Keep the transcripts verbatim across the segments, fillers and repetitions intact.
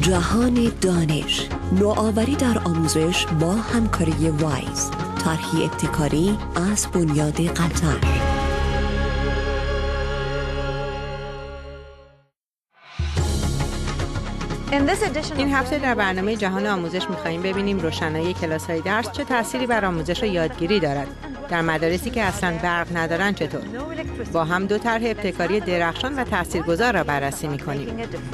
جهان دانش، نوآوری در آموزش با همکاری وایز، طرحی ابتکاری از بنیاد قطر. این هفته در برنامه جهان آموزش می‌خواهیم ببینیم روشنایی کلاس‌های درس چه تأثیری بر آموزش و یادگیری دارد. در مدارسی که اصلاً برق ندارن چطور؟ با هم دو طرح ابتکاری درخشان و تاثیرگذار را بررسی می‌کنیم.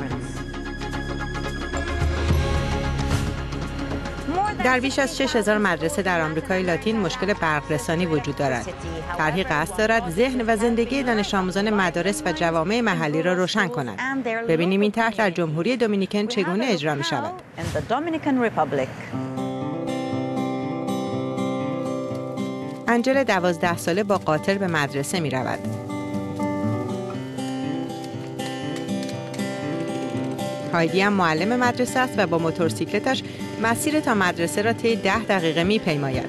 در بیش از شش هزار مدرسه در آمریکای لاتین مشکل برق‌رسانی وجود دارد. طرحی قصد دارد ذهن و زندگی دانش آموزان مدارس و جوامع محلی را روشن کند. ببینیم این طرح در جمهوری دومینیکن چگونه اجرا می شود. انجل دوازده ساله با قاطر به مدرسه می رود. هایدی هم معلم مدرسه است و با موتورسیکلتش مسیر تا مدرسه را طی ده دقیقه می پیماید.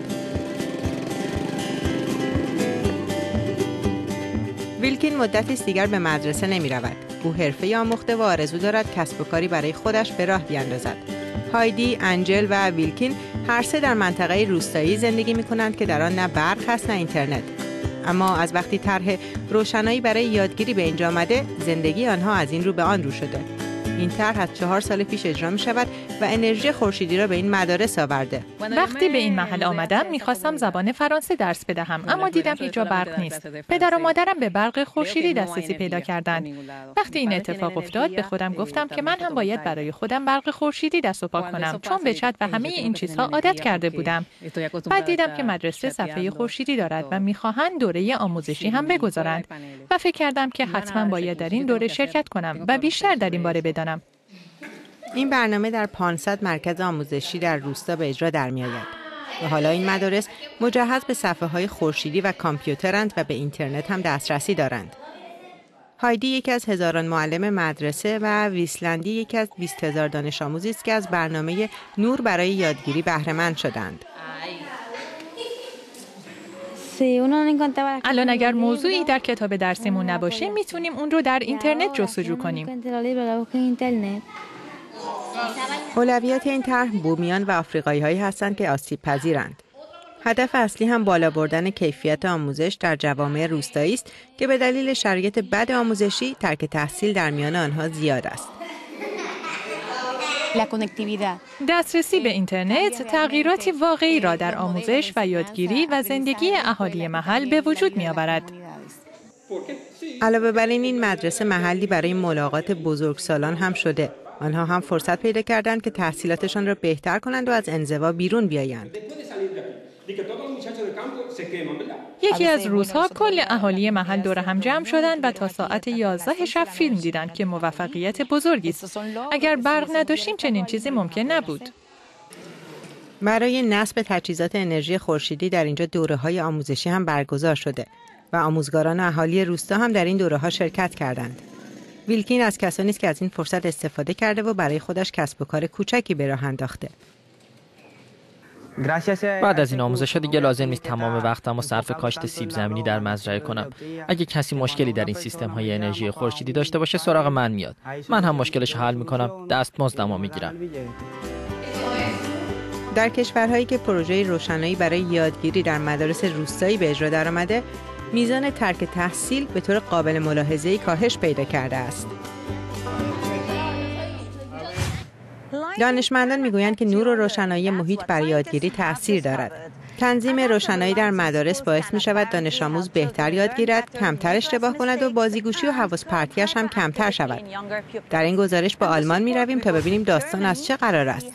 ویلکین مدتی است دیگر به مدرسه نمی رود. او حرفه‌ای آموخته و آرزو دارد کسب و کاری برای خودش به راه بیاندازد. هایدی، انجل و ویلکین هر سه در منطقه روستایی زندگی می کنند که در آن نه برق هست نه اینترنت. اما از وقتی طرح روشنایی برای یادگیری به اینجا آمده، زندگی آنها از این رو به آن رو شده. این طرح از چهار سال پیش اجرا می شود و انرژی خورشیدی را به این مدارس آورده. وقتی به این محل آمدم میخواستم زبان فرانسه درس بدهم، اما دیدم هیچ جا برق نیست. پدر و مادرم به برق خورشیدی دسترسی پیدا کردند. وقتی این اتفاق افتاد به خودم گفتم که من هم باید برای خودم برق خورشیدی دست و پا کنم، چون به چت و همه این چیزها عادت کرده بودم. بعد دیدم که مدرسه صفحه خورشیدی دارد و میخواهند دوره آموزشی هم بگذارند و فکر کردم که حتما باید در این دوره شرکت کنم و بیشتر در این باره بدانم. این برنامه در پانصد مرکز آموزشی در روستا به اجرا در می‌آید و حالا این مدارس مجهز به صفحه‌های خورشیدی و کامپیوترند و به اینترنت هم دسترسی دارند. هایدی یکی از هزاران معلم مدرسه و ویسلندی یکی از بیست هزار دانش آموزی است که از برنامه نور برای یادگیری بهره مند شدند. الان اگر موضوعی در کتاب درسیمون نباشه میتونیم اون رو در اینترنت جستجو کنیم. اولویت این طرح بومیان و آفریقایی هایی هستند که آسیب پذیرند. هدف اصلی هم بالا بردن کیفیت آموزش در جوامع روستایی است که به دلیل شرایط بد آموزشی ترک تحصیل در میان آنها زیاد است. دسترسی به اینترنت تغییراتی واقعی را در آموزش و یادگیری و زندگی اهالی محل به وجود می آورد. علاوه بر این این مدرسه محلی برای ملاقات بزرگسالان هم شده. آنها هم فرصت پیدا کردند که تحصیلاتشان را بهتر کنند و از انزوا بیرون بیایند. یکی از روزها کل اهالی محل دور هم جمع شدند و تا ساعت یازده شب فیلم دیدند که موفقیت بزرگی است. اگر برق نداشتیم چنین چیزی ممکن نبود. برای نصب تجهیزات انرژی خورشیدی در اینجا دوره‌های آموزشی هم برگزار شده و آموزگاران و اهالی روستا هم در این دوره‌ها شرکت کردند. ویلکین از کسانی است که از این فرصت استفاده کرده و برای خودش کسب و کار کوچکی به راه انداخته. بعد از این آموزش‌ها دیگه لازم نیست تمام وقتمو صرف کاشت سیب زمینی در مزرعه کنم. اگه کسی مشکلی در این سیستم‌های انرژی خورشیدی داشته باشه سراغ من میاد. من هم مشکلش حل می‌کنم، دستمزدمو میگیرم. در کشورهایی که پروژه روشنایی برای یادگیری در مدارس روستایی به اجرا درآمده، میزان ترک تحصیل به طور قابل ملاحظه‌ای کاهش پیدا کرده است. دانشمندان میگویند که نور و روشنایی محیط بر یادگیری تأثیر دارد. تنظیم روشنایی در مدارس باعث می شود دانش آموز بهتر یاد گیرد، کمتر اشتباه کند و بازیگوشی و حواس پرتیش هم کمتر شود. در این گزارش به آلمان می رویم تا ببینیم داستان از چه قرار است.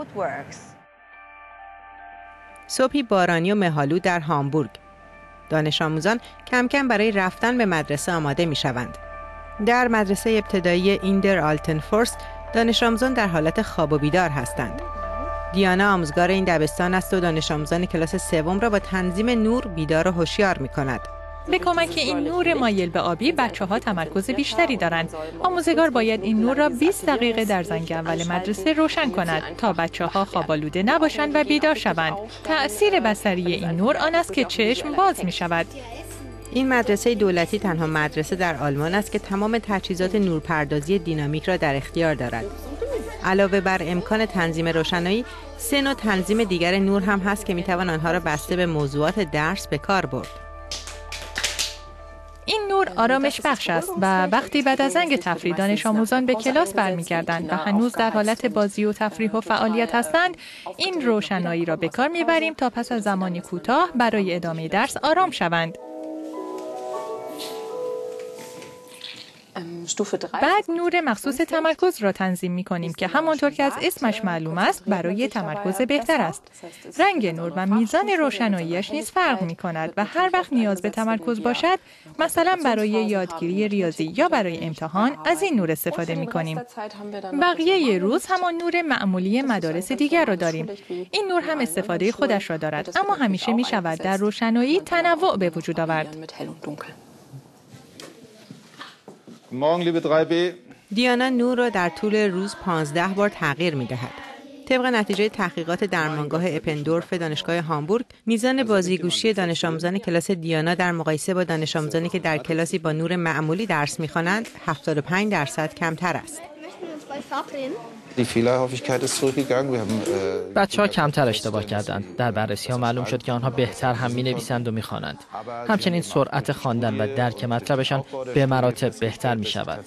صبحی بارانی و مه‌آلود در هامبورگ. دانش آموزان کم کم برای رفتن به مدرسه آماده می شوند. در مدرسه ابتدایی ایندر آلتنفورست دانش آموزان در حالت خواب و بیدار هستند. دیانا آموزگار این دبستان است و دانش آموزان کلاس سوم را با تنظیم نور بیدار و هوشیار می کند. به کمک این نور مایل به آبی بچه‌ها تمرکز بیشتری دارند. آموزگار باید این نور را بیست دقیقه در زنگ اول مدرسه روشن کند تا بچه‌ها خواب‌آلوده نباشند و بیدار شوند. تأثیر بصری این نور آن است که چشم باز می شود. این مدرسه دولتی تنها مدرسه در آلمان است که تمام تجهیزات نورپردازی دینامیک را در اختیار دارد. علاوه بر امکان تنظیم روشنایی، سه نوع تنظیم دیگر نور هم هست که میتوان آنها را بسته به موضوعات درس به کار برد. این نور آرامش بخش است و وقتی بعد از زنگ تفریح دانش آموزان به کلاس برمیگردند و هنوز در حالت بازی و تفریح و فعالیت هستند، این روشنایی را به کار میبریم تا پس از زمانی کوتاه برای ادامه درس آرام شوند. بعد نور مخصوص تمرکز را تنظیم می کنیم که همانطور که از اسمش معلوم است برای تمرکز بهتر است. رنگ نور و میزان روشناییش نیز فرق می کند و هر وقت نیاز به تمرکز باشد، مثلا برای یادگیری ریاضی یا برای امتحان، از این نور استفاده می کنیم. بقیه روز همان نور معمولی مدارس دیگر را داریم. این نور هم استفاده خودش را دارد، اما همیشه می شود در روشنایی تنوع به وجود آورد. دیانا نور را در طول روز پانزده بار تغییر می دهد. طبق نتیجه تحقیقات درمانگاه اپندورف دانشگاه هامبورگ، میزان بازیگوشی دانش آموزان کلاس دیانا در مقایسه با دانش آموزانی که در کلاسی با نور معمولی درس می‌خوانند هفتاد و پنج درصد کمتر است. بچه‌ها کمتر اشتباه کردند. در بررسی‌ها معلوم شد که آنها بهتر هم می‌نویسند و می‌خوانند. همچنین سرعت خواندن و درک مطلبشان به مراتب بهتر می‌شود.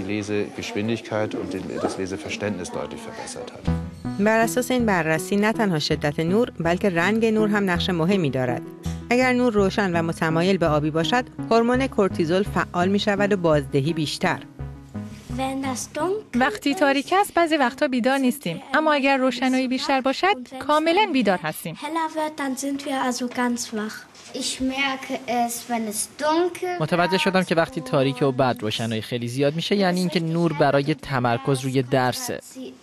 بر اساس این بررسی نه تنها شدت نور بلکه رنگ نور هم نقش مهمی دارد. اگر نور روشن و متمایل به آبی باشد، هورمون کورتیزول فعال می‌شود و بازدهی بیشتر. وقتی تاریک است بعضی وقتا بیدار نیستیم، اما اگر روشنایی بیشتر باشد کاملا بیدار هستیم. متوجه شدم که وقتی تاریک و بعد روشنایی خیلی زیاد میشه، یعنی اینکه نور برای تمرکز روی درسه.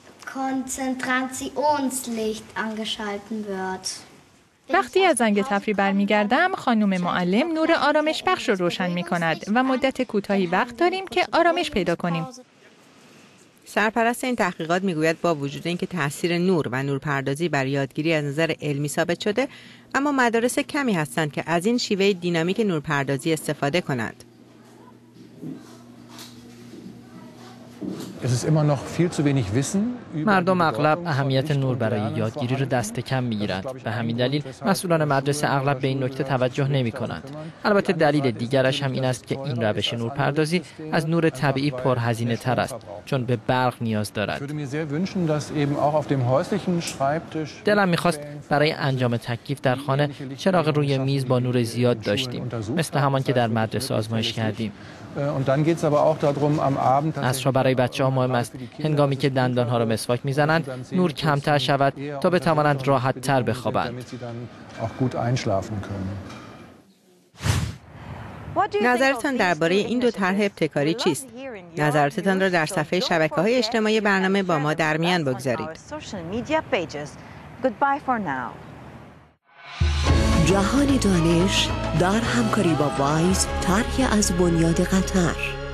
وقتی از زنگ تفریح برمیگردم، خانم معلم نور آرامش بخش رو روشن می کند و مدت کوتاهی وقت داریم که آرامش پیدا کنیم. سرپرست این تحقیقات میگوید با وجود اینکه تاثیر نور و نورپردازی بر یادگیری از نظر علمی ثابت شده، اما مدارس کمی هستند که از این شیوه دینامیک نورپردازی استفاده کنند. مردم اغلب اهمیت نور برای یادگیری را دست کم می‌گیرند. به همین دلیل مسئولان مدرسه اغلب به این نکته توجه نمی‌کنند. البته دلیل دیگرش هم این است که این روش نورپردازی از نور طبیعی پرهزینه تر است، چون به برق نیاز دارد. دلم می‌خواست برای انجام تکلیف در خانه چراغ روی میز با نور زیاد داشتیم، مثل همان که در مدرسه آزمایش کردیم. عصرها برای بچه‌ها مهم است هنگامی که دندان‌ها را مسواک می‌زنند نور کمتر شود تا بتوانند راحت‌تر بخوابند. نظرتان درباره این دو طرح ابتکاری چیست؟ نظراتتان را در صفحه شبکه‌های اجتماعی برنامه با ما در میان بگذارید. جهان دانش در همکاری با وایز، طرحی از بنیاد قطر.